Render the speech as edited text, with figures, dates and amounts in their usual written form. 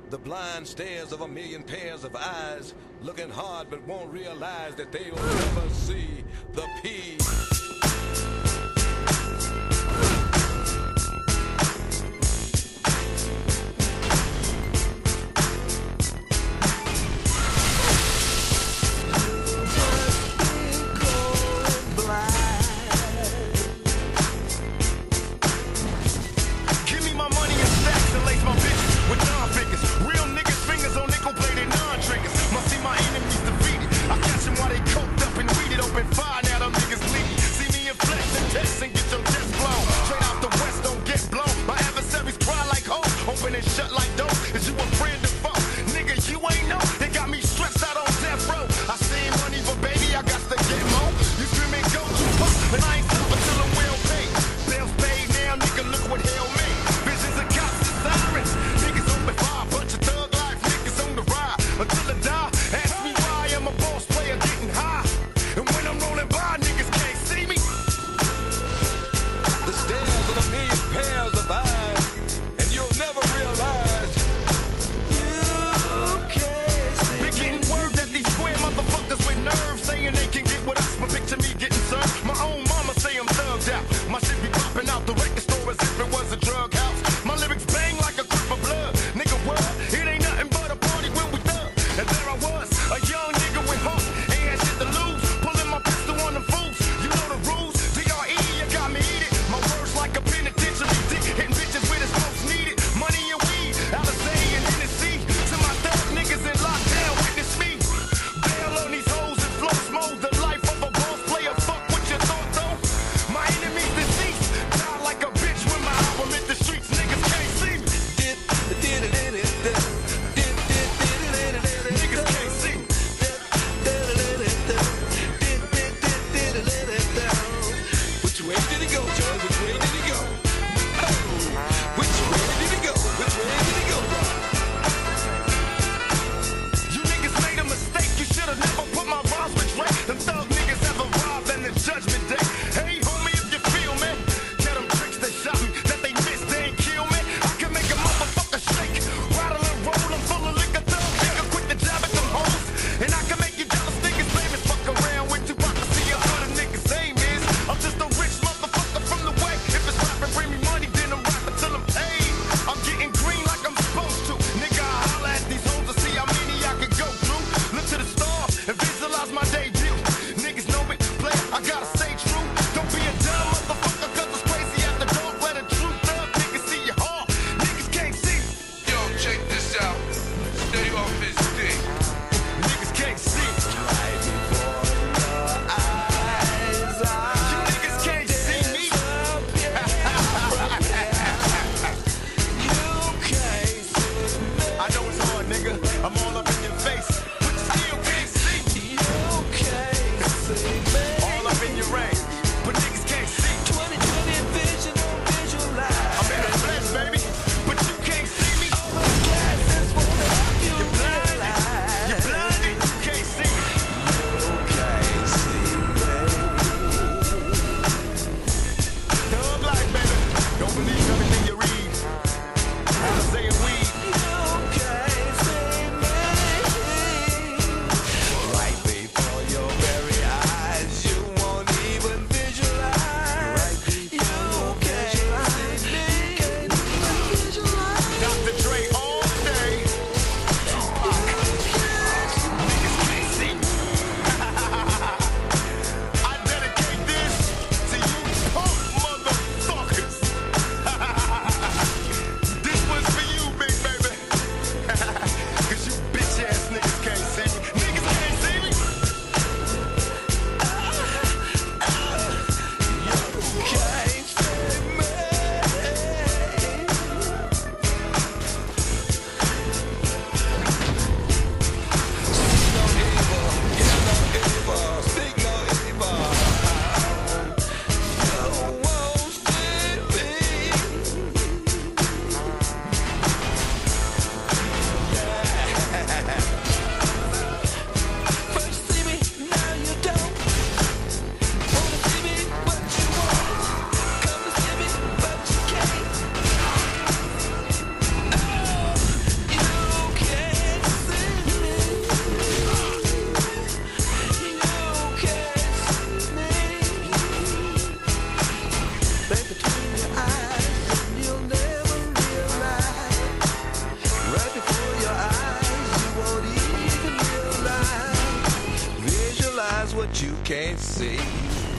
The blind stares of a million pairs of eyes, looking hard but won't realize that they'll never see the peace. Shut like dope, is you a friend of foe? Nigga, you ain't know, it got me stressed out on death row. I seen money, but baby, I got to get more. You screaming, go to fuck, and I ain't stopping till I'm well paid. Bills paid now, nigga, look what hell made. Visions of cops and sirens, niggas open fire, bunch of thug life, niggas on the ride. Until I die, ask me why I'm a boss player getting high. And when I'm rolling by, niggas can't see me. The stares of a million pairs of eyes, and you'll never realize you can't what you can't see.